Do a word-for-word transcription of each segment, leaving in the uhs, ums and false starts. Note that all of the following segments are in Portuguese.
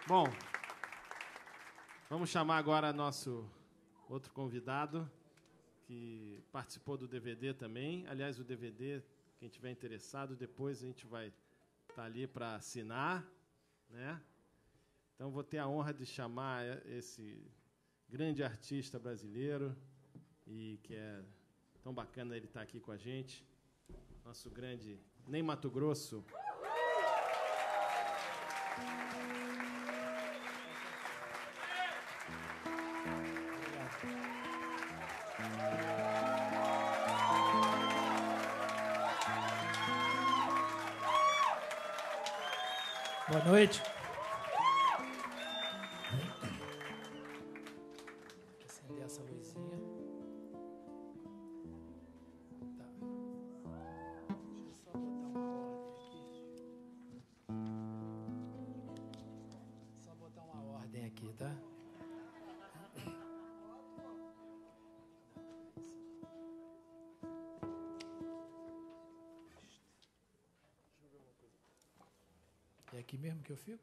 Bom, vamos chamar agora nosso outro convidado, que participou do D V D também. Aliás, o D V D, quem tiver interessado, depois a gente vai estar ali para assinar, né? Então, vou ter a honra de chamar esse grande artista brasileiro, e que é tão bacana ele estar aqui com a gente, nosso grande Ney Matogrosso. Boa noite. Acender essa luzinha. Tá. Deixa eu só botar uma ordem aqui. Só botar uma ordem aqui, tá? É aqui mesmo que eu fico?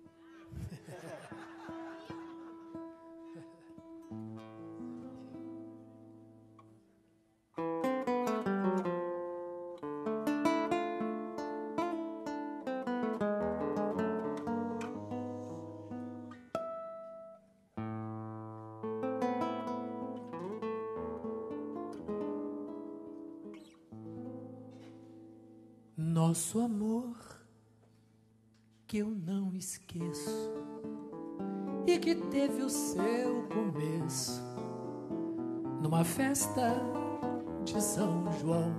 Nosso amor que eu não esqueço e que teve o seu começo numa festa de São João.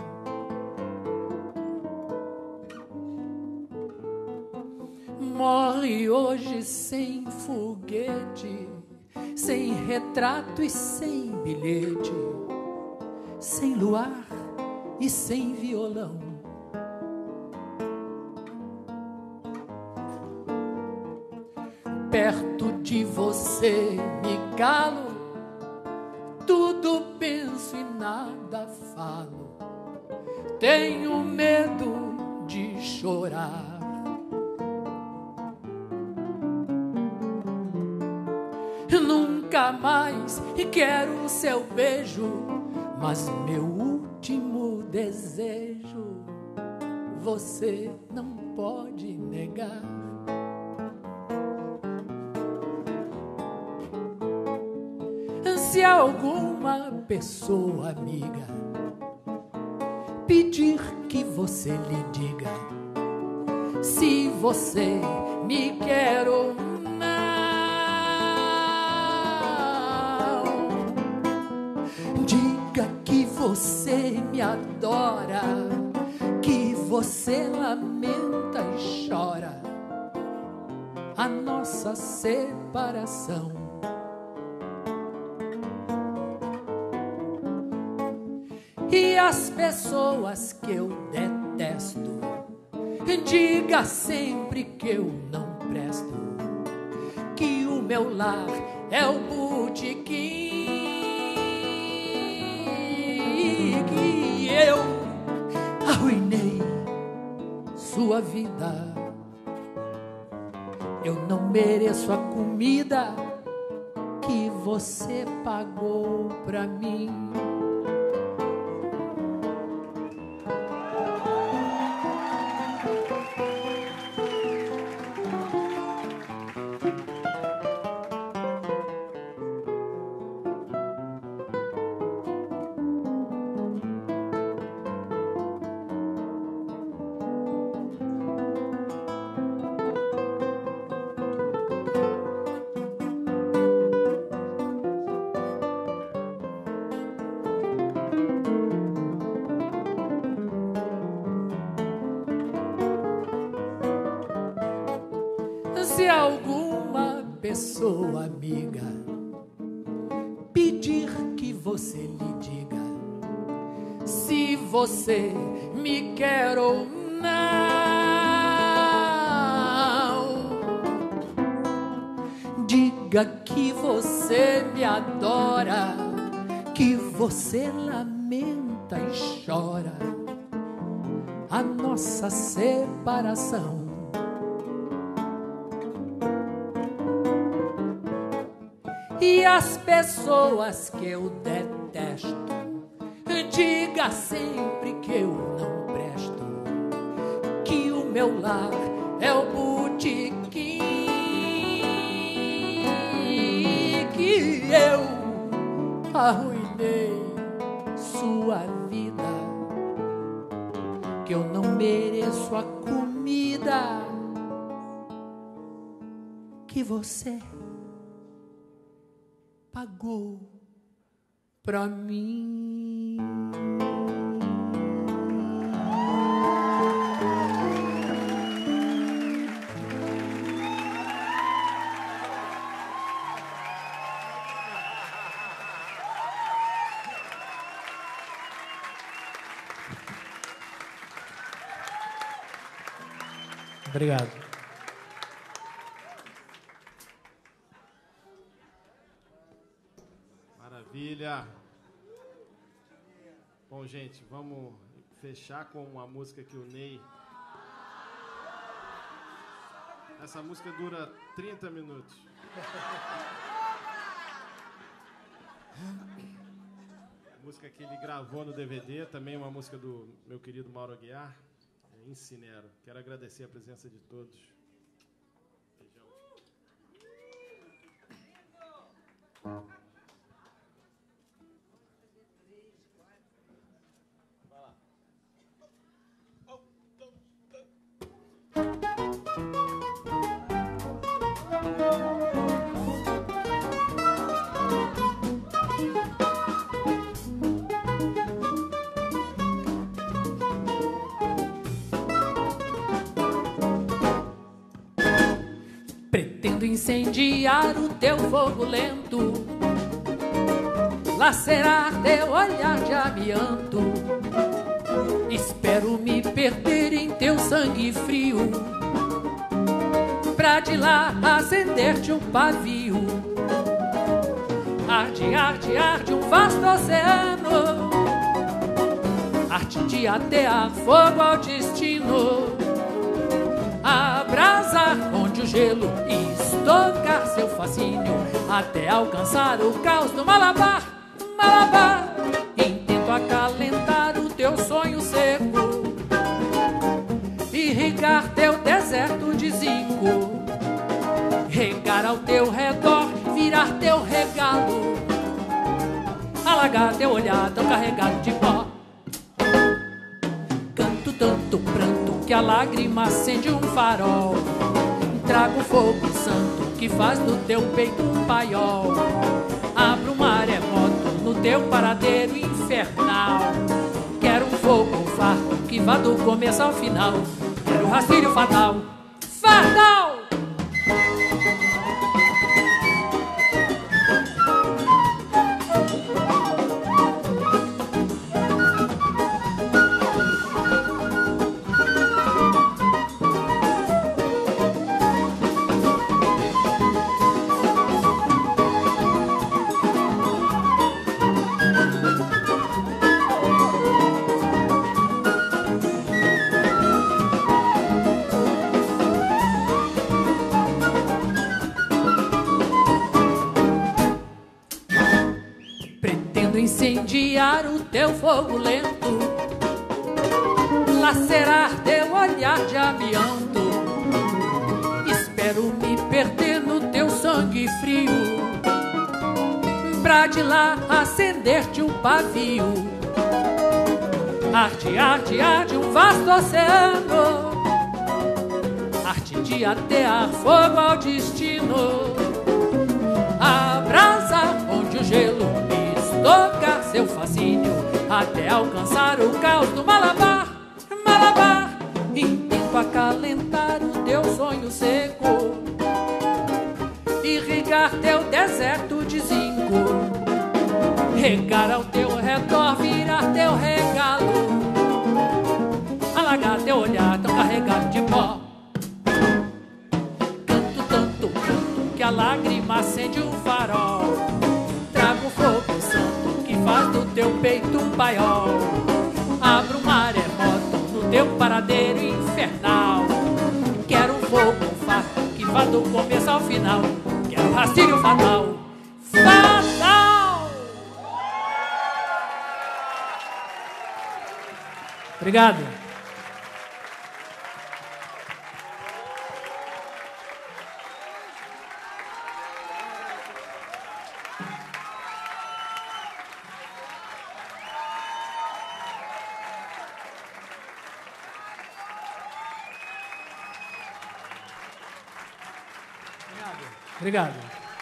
Morre hoje sem foguete, sem retrato e sem bilhete, sem luar e sem violão. Perto de você me calo, tudo penso e nada falo. Tenho medo de chorar. Nunca mais quero o seu beijo, mas meu último desejo você não pode negar. Se alguma pessoa amiga pedir que você lhe diga se você me quer ou não, diga que você me adora, que você lamenta e chora a nossa separação. E as pessoas que eu detesto, diga sempre que eu não presto, que o meu lar é o botequim, que eu arruinei sua vida. Eu não mereço a comida que você pagou pra mim. Se alguma pessoa amiga pedir que você lhe diga se você me quer ou não, diga que você me adora, que você lamenta e chora a nossa separação. e as pessoas que eu detesto. Diga sempre que eu não presto, que o meu lar é o botequim, que eu arruinei sua vida, que eu não mereço a comida que você pagou pra mim. Obrigado. Maravilha. Bom, gente, vamos fechar com uma música que o Ney... Essa música dura trinta minutos. Música que ele gravou no D V D, também uma música do meu querido Mauro Aguiar, Incinero. Quero agradecer a presença de todos. Beijão. Pretendo incendiar o teu fogo lento, lacerar teu olhar de amianto. Espero me perder em teu sangue frio, pra de lá acender-te um pavio. Arde, arde, arde um vasto oceano, arte de atear fogo ao destino. Abrasar onde o gelo estocar seu fascínio, até alcançar o caos do Malabar, Malabar. Intento acalentar o teu sonho seco, irrigar teu deserto de zinco, regar ao teu redor, virar teu regalo, alagar teu olhar tão carregado de pó. Canto tanto pranto que a lágrima acende um farol, trago fogo santo que faz do teu peito um paiol. Abro um maremoto no teu paradeiro infernal. Quero um fogo farto que vá do começo ao final. Quero o rastilho fatal, fatal! Incendiar o teu fogo lento, lacerar teu olhar de amianto. Espero me perder no teu sangue frio, pra de lá acender-te um pavio. Arde, arde, arde um vasto oceano, arte de atear fogo ao destino. Abrasa onde o gelo tocar seu fascínio, até alcançar o caos do Malabar, Malabar. Intento acalentar o teu sonho seco, irrigar teu deserto de zinco, regar ao teu redor, virar teu regalo, alagar teu olhar tão carregado de pó. Canto tanto, canto que a lágrima acende um farol, trago fogo santo que faz do teu peito um paiol. Abro um maremoto no teu paradeiro infernal. Quero um fogo farto que vá do começo ao final. Quero um rastilho fatal, fatal. Obrigado. Obrigado.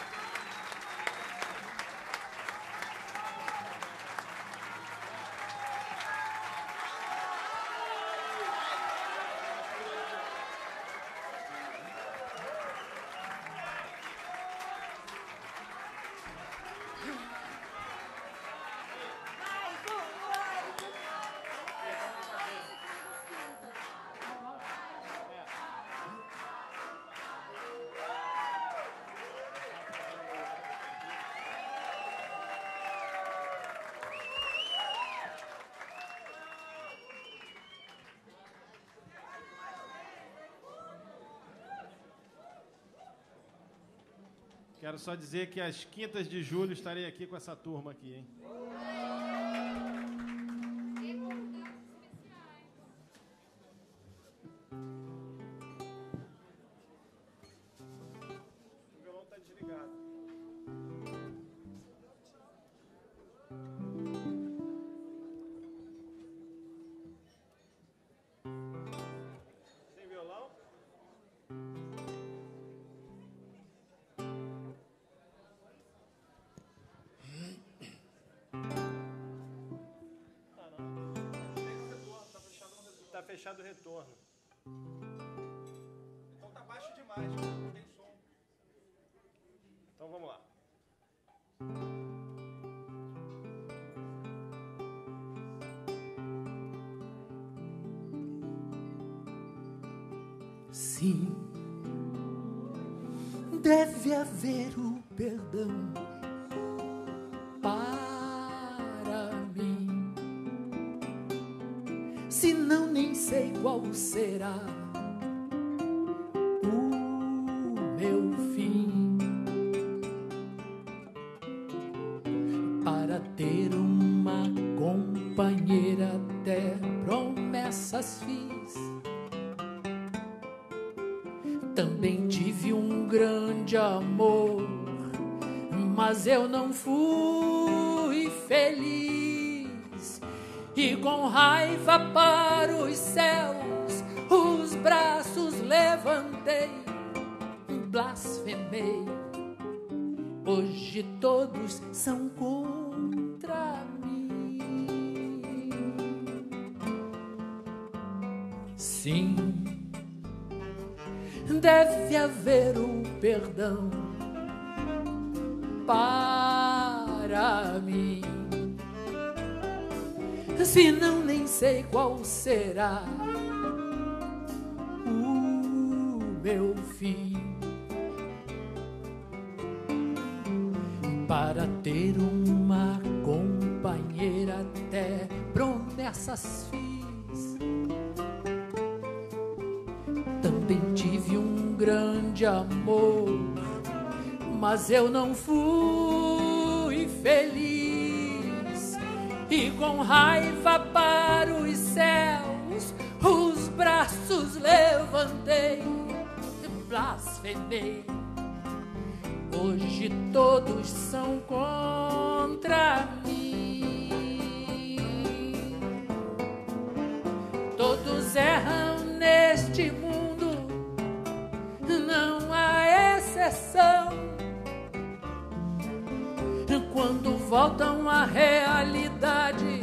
Quero só dizer que às quintas de julho estarei aqui com essa turma aqui, hein? O violão está desligado. Tem violão? Tá fechado o retorno. Então tá baixo demais, não tem som. Então vamos lá. Sim, deve haver o perdão para mim. Se não, nem sei qual será o meu fim. Para ter uma companheira até promessas fiz. Também tive um grande amor, mas eu não fui feliz. E com raiva para os céus, os braços levantei, blasfemei. Hoje todos são contra mim. Sim, deve haver o perdão para mim. Se não, nem sei qual será o meu fim. Para ter uma companheira até promessas fiz. Também tive um grande amor, mas eu não fui feliz. E com raiva para os céus, os braços levantei, blasfemei. Hoje todos são contra mim. Todos erram neste mundo, não há exceção. Quando voltam à realidade,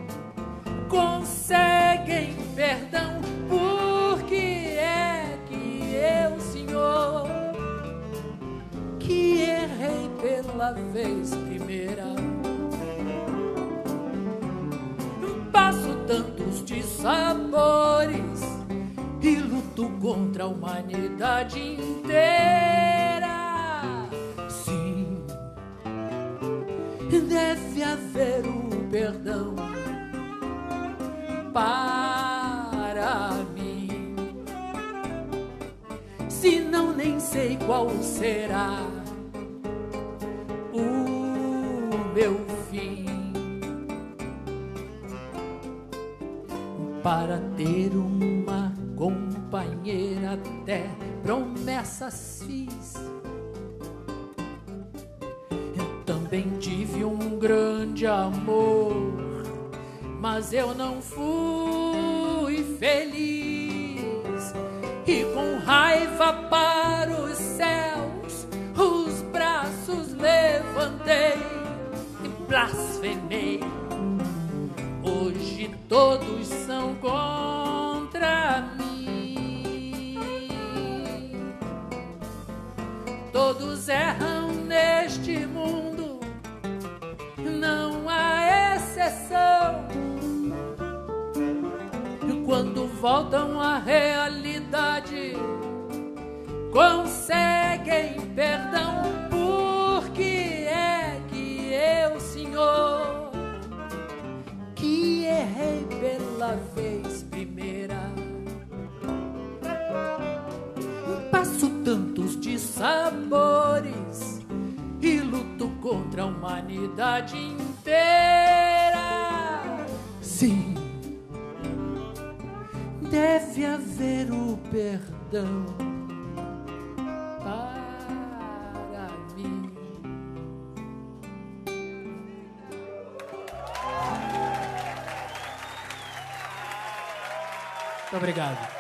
conseguem perdão. Por que é que eu, Senhor, que errei pela vez primeira, passo tantos dissabores e luto contra a humanidade inteira? Sim, deve haver o perdão para mim. Se não, nem sei qual será o meu fim. Para ter uma companheira até promessas fiz. Eu também tive um grande amor, mas eu não fui feliz. E com raiva para os céus, os braços levantei e blasfemei. Hoje todos são contra mim. Todos erram neste mundo, não há exceção. E quando voltam à realidade, conseguem perdão. Por que é que eu, Senhor, que errei pela vez primeira, passo tantos dissabores e luto contra a humanidade inteira? Sim, deve haver o perdão para mim. Muito obrigado.